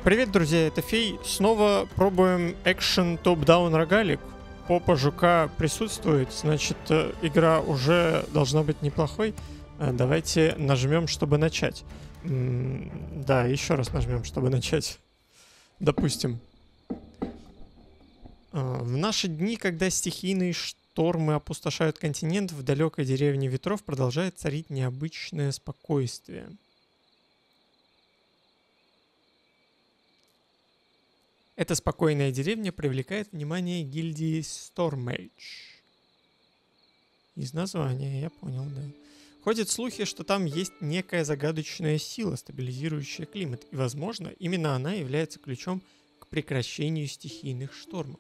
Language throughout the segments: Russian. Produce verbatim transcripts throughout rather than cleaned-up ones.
Привет, друзья, это Фей. Снова пробуем экшен топ-даун рогалик. Попа жука присутствует, значит, игра уже должна быть неплохой. Давайте нажмем, чтобы начать. Да, еще раз нажмем, чтобы начать. Допустим. В наши дни, когда стихийные штормы опустошают континент, в далекой деревне ветров продолжает царить необычное спокойствие. Эта спокойная деревня привлекает внимание гильдии Stormage. Из названия, я понял, да. Ходят слухи, что там есть некая загадочная сила, стабилизирующая климат, и, возможно, именно она является ключом к прекращению стихийных штормов.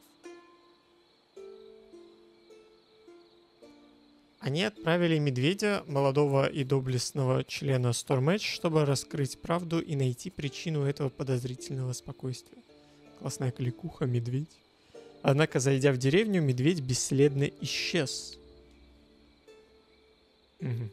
Они отправили медведя, молодого и доблестного члена Stormage, чтобы раскрыть правду и найти причину этого подозрительного спокойствия. Классная кликуха, медведь. Однако, зайдя в деревню, медведь бесследно исчез. Угу.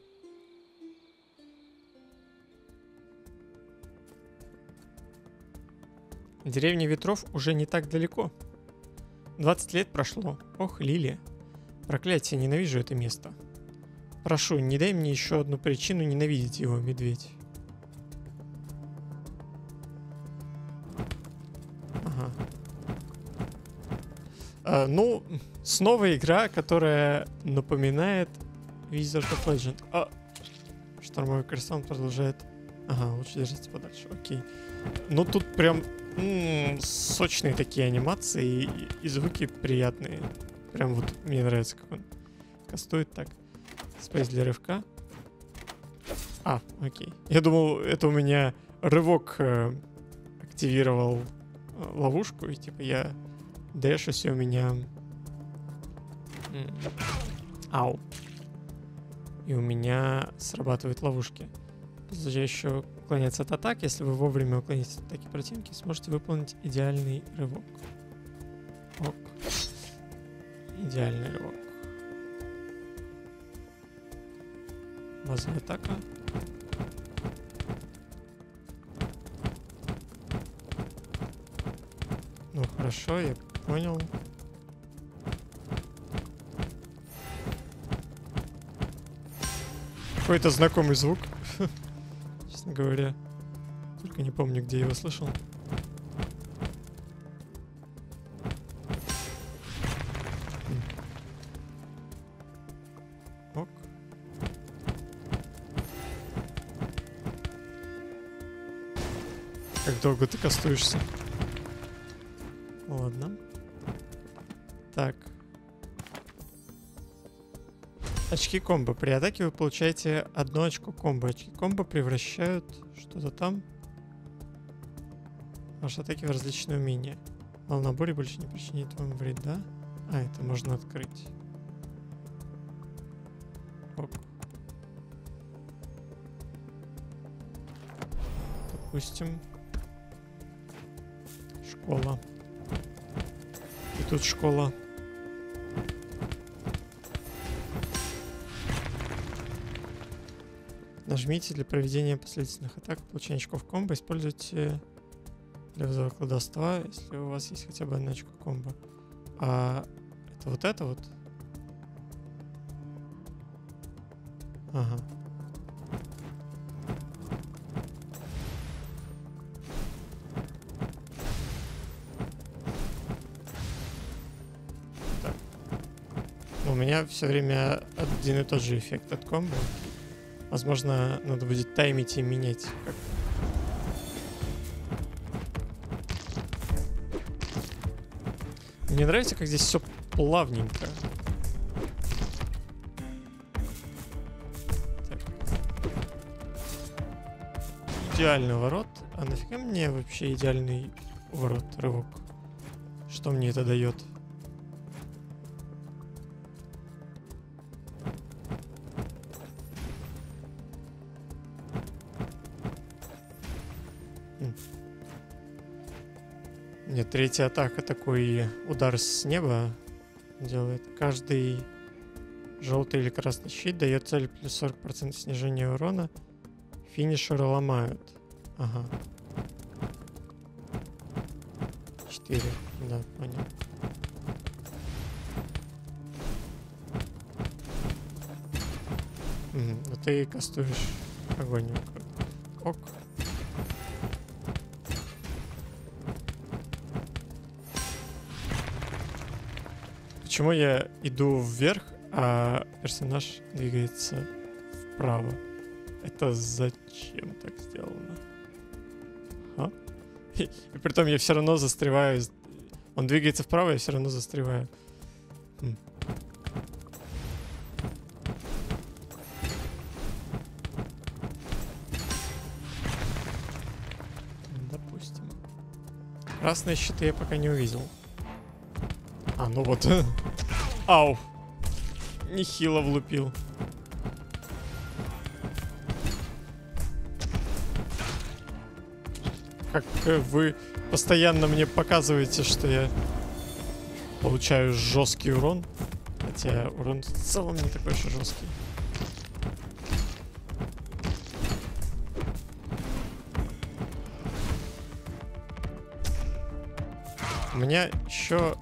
Деревня ветров уже не так далеко. двадцать лет прошло. Ох, Лилия. Проклятие, ненавижу это место. Прошу, не дай мне еще одну причину ненавидеть его, медведь. Ага. А, ну, снова игра, которая напоминает Wizard of Legend. А, штормовой крест продолжает. Ага, лучше держаться подальше. Окей. Ну тут прям м-м, сочные такие анимации и, и звуки приятные. Прям вот мне нравится, как он кастует так. Спейс для рывка. А, окей. Я думал, это у меня рывок э, активировал э, ловушку, и типа я дэшусь, и у меня... Ау. И у меня срабатывают ловушки. Позволяющие уклоняться от атак. Если вы вовремя уклонитесь от атаки противника, сможете выполнить идеальный рывок. Ок. Идеальный рывок. Базовая атака. Ну хорошо, я понял. Какой-то знакомый звук. Честно говоря. Только не помню, где я его слышал. Ок. Как долго ты кастуешься? Ладно. Так. Очки комбо. При атаке вы получаете одно очко комбо. Очки комбо превращают что-то там. Ваши атаки в различные умения. Волна боли больше не причинит вам вреда. А, это можно открыть. Ок. Допустим. Школа. И тут школа. Нажмите для проведения последовательных атак, получения очков комбо. Используйте для вызова колдовства, если у вас есть хотя бы одно очко комбо. А это вот это вот? Ага. Так. У меня все время один и тот же эффект от комбо. Возможно, надо будет таймить и менять. Как... Мне нравится, как здесь все плавненько. Так. Идеальный ворот. А нафига мне вообще идеальный ворот, рывок? Что мне это дает? Нет, третья атака такой удар с неба делает. Каждый желтый или красный щит дает цель плюс сорок процентов снижения урона. Финишеры ломают. Ага. четыре. Да, понял. Угу. Ну ты кастуешь огонь. Ок. Почему я иду вверх, а персонаж двигается вправо? Это зачем так сделано? А? И, и притом я все равно застреваю. Он двигается вправо, я все равно застреваю. Хм. Допустим. Красные щиты я пока не увидел. А, ну вот. Ау. Нехило влупил. Как вы постоянно мне показываете, что я получаю жесткий урон. Хотя урон в целом не такой уж и жесткий. У меня еще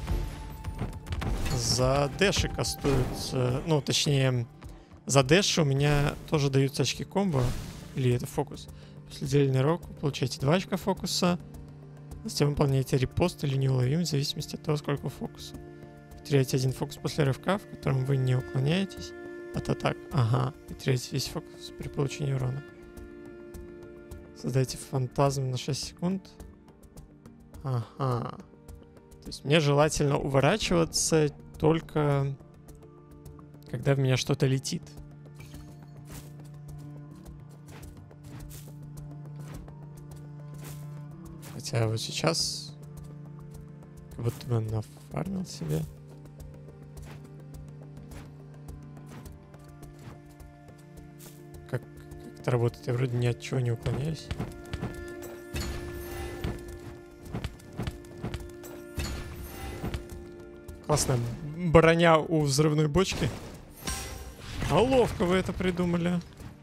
за дэши кастуются. Ну, точнее, за дэши у меня тоже даются очки комбо. Или это фокус. После деленной руку получаете два очка фокуса. Затем выполняете репост или неуловимость в зависимости от того, сколько фокуса. Теряете один фокус после рывка, в котором вы не уклоняетесь от атак. Ага. И теряете весь фокус при получении урона. Создайте фантазм на шесть секунд. Ага. То есть мне желательно уворачиваться только когда в меня что-то летит. Хотя вот сейчас как будто бы нафармил себе. Как, как это работает? Я вроде ни от чего не уклоняюсь. Классная броня у взрывной бочки. А ловко вы это придумали.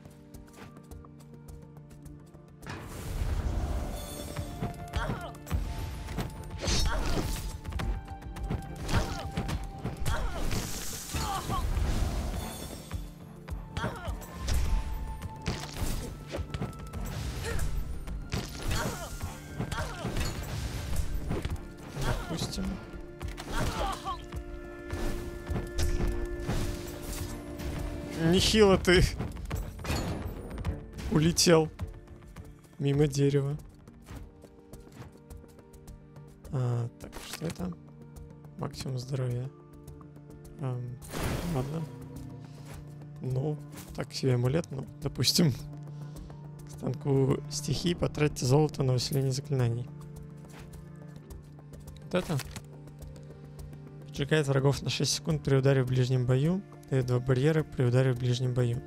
Допустим. Нехило ты улетел мимо дерева. А, так, что это? Максимум здоровья. Эм, ладно. Ну, так себе амулет, ну, допустим. К станку стихий потратьте золото на усиление заклинаний. Вот это. Поджигает врагов на шесть секунд при ударе в ближнем бою. И два барьера при ударе в ближнем бою.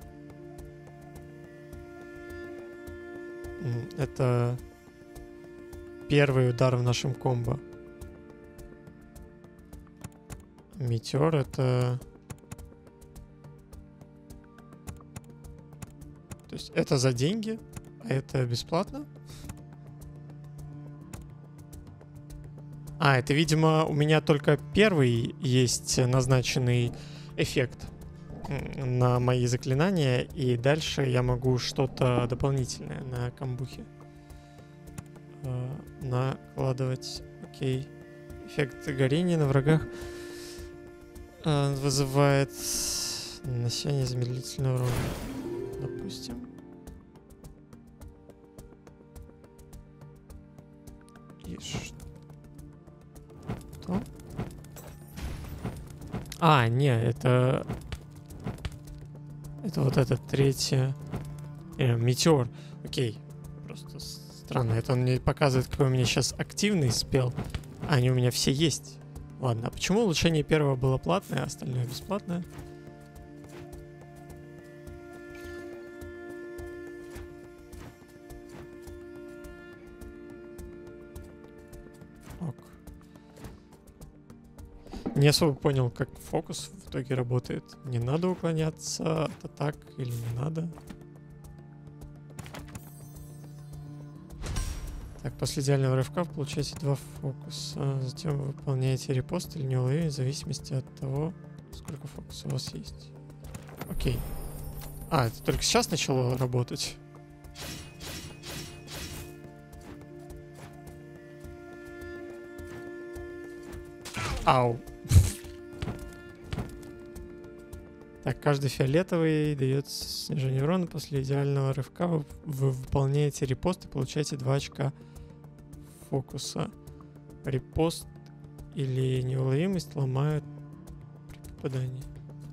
Это первый удар в нашем комбо. Метеор это... То есть это за деньги, а это бесплатно? А, это, видимо, у меня только первый есть назначенный эффект на мои заклинания, и дальше я могу что-то дополнительное на камбухе э, накладывать. Окей. Эффект горения на врагах э, вызывает нанесение замедлительного урона. Допустим. И что? А, не, это... Это вот это третье... Э, метеор. Окей. Просто странно. Это он мне показывает, какой у меня сейчас активный спел. А, они у меня все есть. Ладно, а почему улучшение первого было платное, а остальное бесплатное? Ок. Не особо понял, как фокус в итоге работает. Не надо уклоняться от атак или не надо? Так, после идеального рывка вы получаете два фокуса. Затем вы выполняете репост или неуловимость в зависимости от того, сколько фокусов у вас есть. Окей. А, это только сейчас начало работать? Ау. Так, каждый фиолетовый дает снижение урона. После идеального рывка вы, вы выполняете репост и получаете два очка фокуса. Репост или неуловимость ломают при попадании.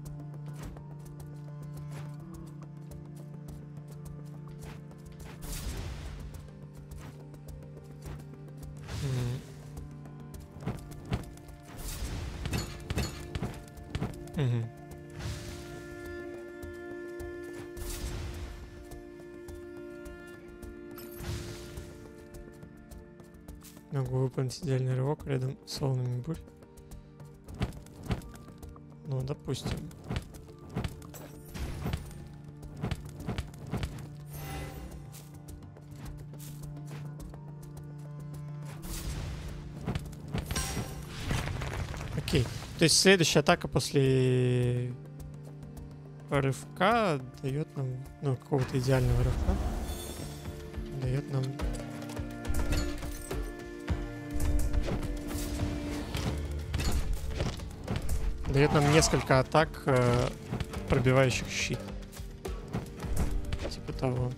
Угу. Могу выполнить идеальный рывок рядом с волнами бурь. Ну, допустим. Окей. То есть следующая атака после рывка дает нам, ну, какого-то идеального рывка, дает нам дает нам несколько атак, э, пробивающих щит. Типа того.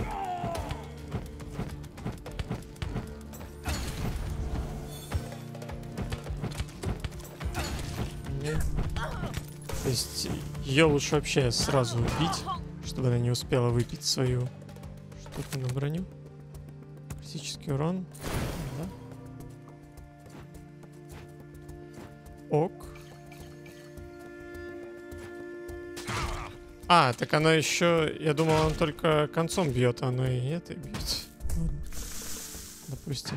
То есть ее лучше вообще сразу убить, чтобы она не успела выпить свою штуку на броню. Критический урон. Да. Ок. А, так оно еще... Я думал, он только концом бьет, а оно и это бьет. Ладно. Допустим.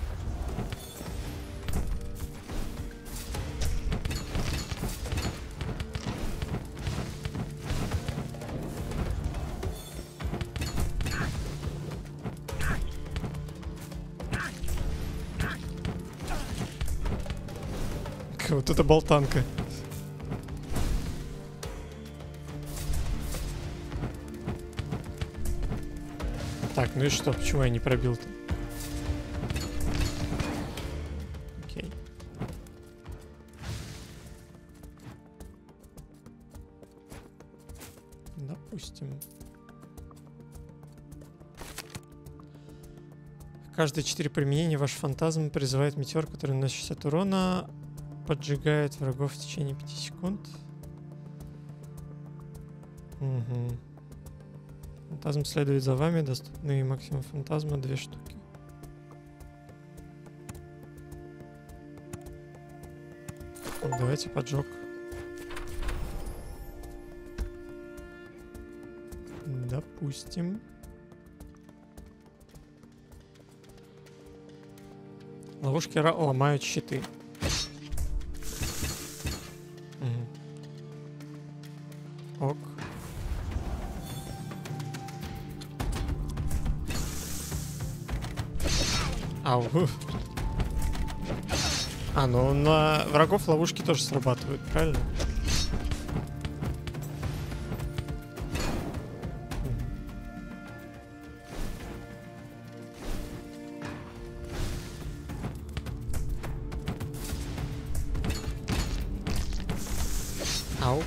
Вот это болтанка. Так, ну и что? Почему я не пробил-то? Окей. Допустим. Каждые четыре применения ваш фантазм призывает метеор, который наносит шестьдесят урона, поджигает врагов в течение пяти секунд. Угу. Фантазм следует за вами. Доступный максимум фантазма две штуки. Давайте поджог. Допустим. Ловушки ломают щиты. Угу. Ок. Ау. А, ну на врагов ловушки тоже срабатывают, правильно? Ау.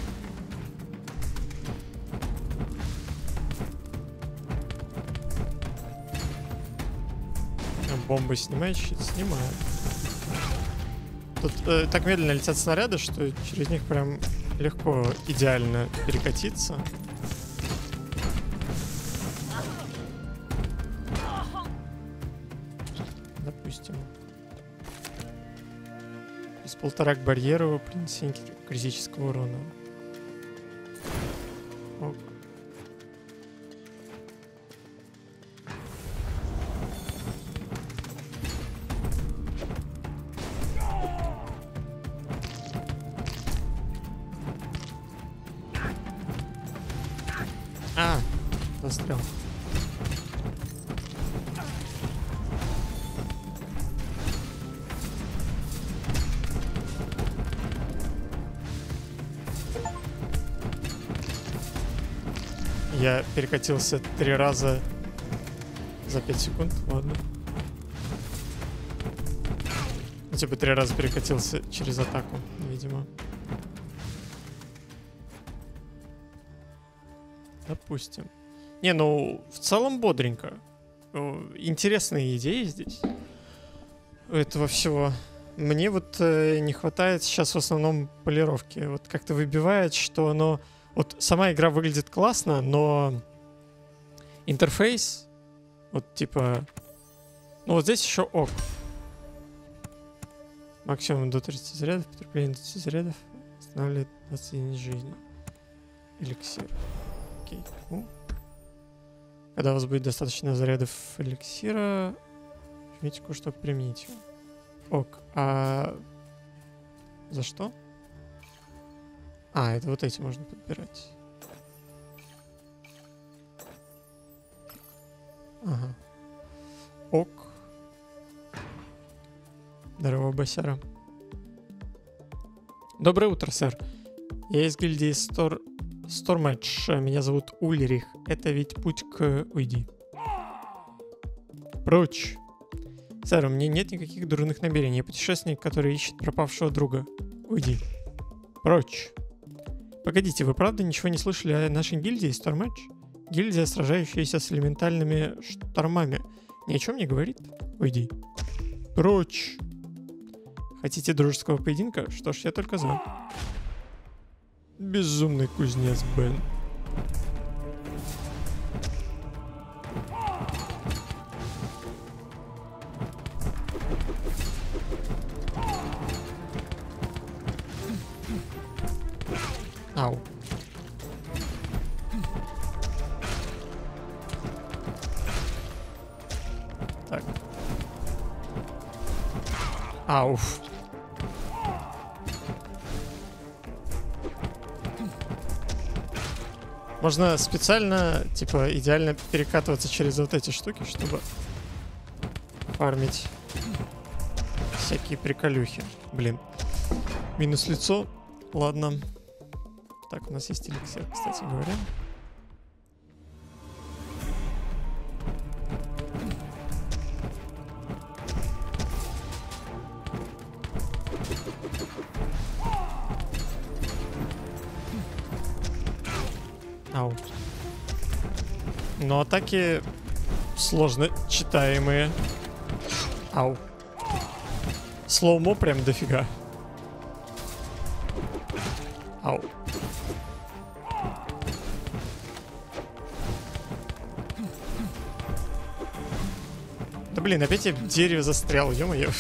Бомбы снимает, щит снимает. Тут э, так медленно летят снаряды, что через них прям легко идеально перекатиться. Допустим. Из полтора к барьеру принесение критического урона. Ок. А, застрял. Я перекатился три раза за пять секунд. Ладно. Ну, типа три раза перекатился через атаку, видимо. Допустим. Не, ну, в целом бодренько. Интересные идеи здесь. У этого всего. Мне вот э, не хватает сейчас в основном полировки. Вот как-то выбивает, что оно... Вот сама игра выглядит классно, но интерфейс, вот типа... Ну вот здесь еще ок. Максимум до тридцати зарядов, потребление двадцати зарядов останавливает двадцать единиц жизни. Эликсир. Окей. Ну. Когда у вас будет достаточно зарядов эликсира, жмите кое чтобы применить его. Ок. А за что? А, это вот эти можно подбирать. Ага. Ок. Здорово, босяра. Доброе утро, сэр. Я из гильдии Стор... Стормэдж. Меня зовут Ульрих. Это ведь путь к... Уйди. Прочь. Сэр, у меня нет никаких дурных намерений. Я путешественник, который ищет пропавшего друга. Уйди. Прочь. Погодите, вы правда ничего не слышали о нашей гильдии Стормэдж? Гильдия, сражающаяся с элементальными штормами. Ни о чем не говорит? Уйди. Прочь. Хотите дружеского поединка? Что ж, я только за. Безумный кузнец Бен. Ау. Так. Ауф. Можно специально, типа, идеально перекатываться через вот эти штуки, чтобы фармить всякие приколюхи. Блин. Минус лицо. Ладно. Так, у нас есть эликсир, кстати говоря. Ау. Но атаки сложно читаемые. Ау. Слоумо прям дофига. Ау. Да блин, опять я в дереве застрял, ё-моё.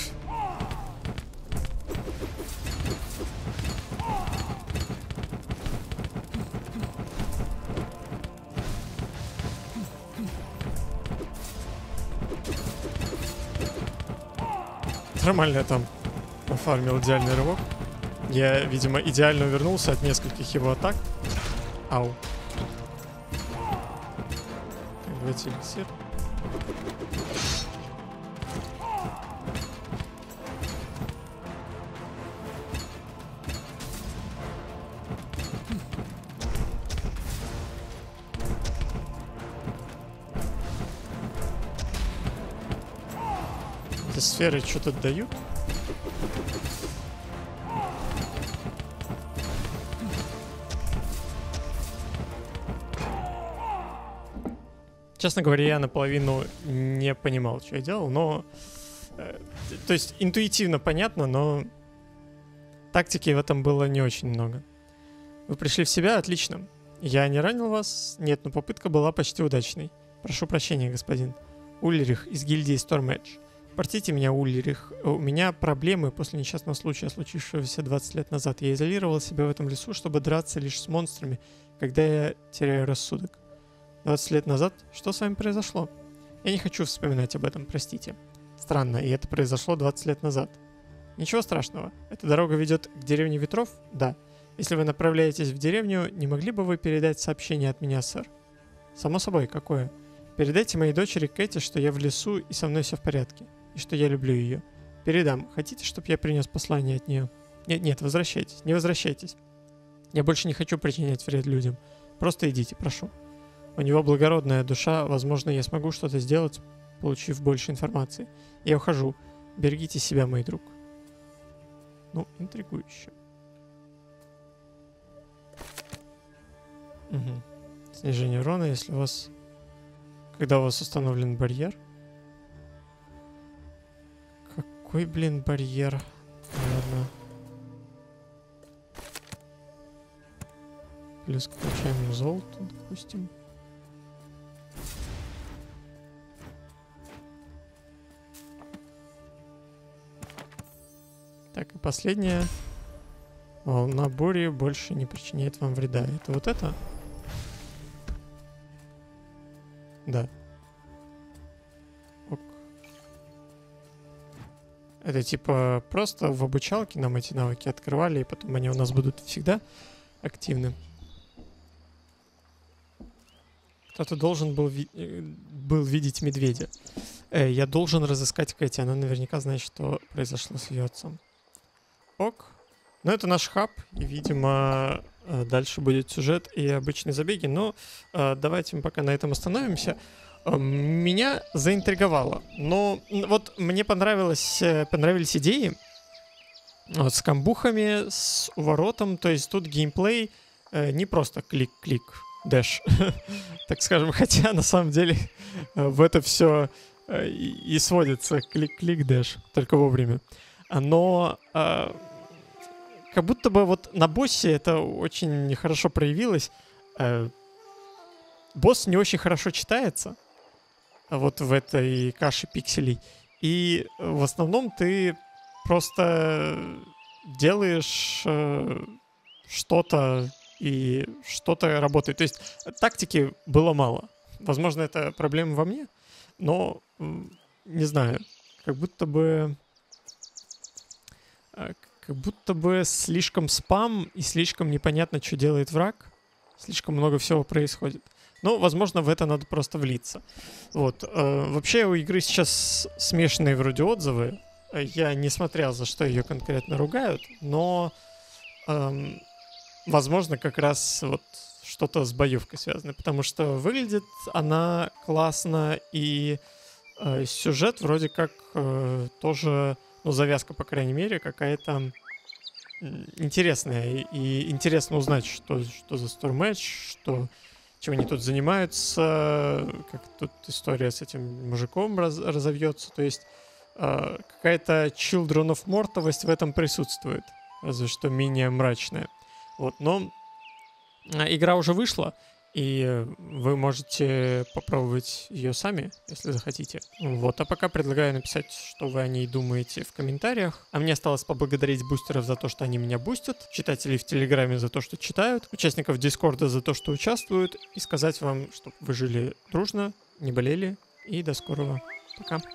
Нормально я там пофармил идеальный рывок. Я, видимо, идеально увернулся от нескольких его атак. Ау. Так, давайте эликсир. Эти сферы что-то дают? Честно говоря, я наполовину не понимал, что я делал, но... Э, то есть интуитивно понятно, но тактики в этом было не очень много. Вы пришли в себя? Отлично. Я не ранил вас? Нет, но попытка была почти удачной. Прошу прощения, господин. Ульрих из гильдии Стормэдж. Простите меня, Ульрих. У меня проблемы после несчастного случая, случившегося двадцать лет назад. Я изолировал себя в этом лесу, чтобы драться лишь с монстрами, когда я теряю рассудок. двадцать лет назад? Что с вами произошло? Я не хочу вспоминать об этом, простите. Странно, и это произошло двадцать лет назад. Ничего страшного. Эта дорога ведет к деревне ветров? Да. Если вы направляетесь в деревню, не могли бы вы передать сообщение от меня, сэр? Само собой, какое? Передайте моей дочери Кэти, что я в лесу и со мной все в порядке. И что я люблю ее. Передам. Хотите, чтобы я принес послание от нее? Нет, нет, возвращайтесь. Не возвращайтесь. Я больше не хочу причинять вред людям. Просто идите, прошу. У него благородная душа. Возможно, я смогу что-то сделать, получив больше информации. Я ухожу. Берегите себя, мой друг. Ну, интригующе. Угу. Снижение урона, если у вас... Когда у вас установлен барьер. Какой, блин, барьер? Ладно. Плюс к получаемому золоту, допустим. Так, и последнее. Волна бури больше не причиняет вам вреда. Это вот это? Да. Ок. Это типа просто в обучалке нам эти навыки открывали, и потом они у нас будут всегда активны. Кто-то должен был, ви был видеть медведя. Э, я должен разыскать Кэти. Она наверняка знает, что произошло с ее отцом. Ок. Ну, это наш хаб. И, видимо, дальше будет сюжет и обычные забеги. Но э, давайте мы пока на этом остановимся. Э, меня заинтриговало. Но вот мне понравилось, понравились идеи. Вот, с камбухами, с уворотом. То есть тут геймплей э, не просто клик-клик. Дэш, так скажем, хотя на самом деле в это все и сводится клик-клик дэш, только вовремя. Но а, как будто бы вот на боссе это очень хорошо проявилось. А, босс не очень хорошо читается вот в этой каше пикселей. И в основном ты просто делаешь а, что-то, и что-то работает. То есть тактики было мало. Возможно, это проблема во мне, но не знаю, как будто бы как будто бы слишком спам и слишком непонятно, что делает враг. Слишком много всего происходит. Ну, возможно, в это надо просто влиться. Вот. Вообще у игры сейчас смешанные вроде отзывы. Я не смотрел, за что ее конкретно ругают, но эм, возможно, как раз вот что-то с боевкой связано, потому что выглядит она классно, и э, сюжет вроде как э, тоже, ну, завязка, по крайней мере, какая-то интересная, и, и интересно узнать, что, что за стормэч, что, чем они тут занимаются, как тут история с этим мужиком раз, разовьется, то есть э, какая-то Children of Mortовость в этом присутствует, разве что менее мрачная. Вот, но игра уже вышла, и вы можете попробовать ее сами, если захотите. Вот, а пока предлагаю написать, что вы о ней думаете в комментариях. А мне осталось поблагодарить бустеров за то, что они меня бустят, читателей в Телеграме за то, что читают, участников Дискорда за то, что участвуют, и сказать вам, чтобы вы жили дружно, не болели, и до скорого. Пока.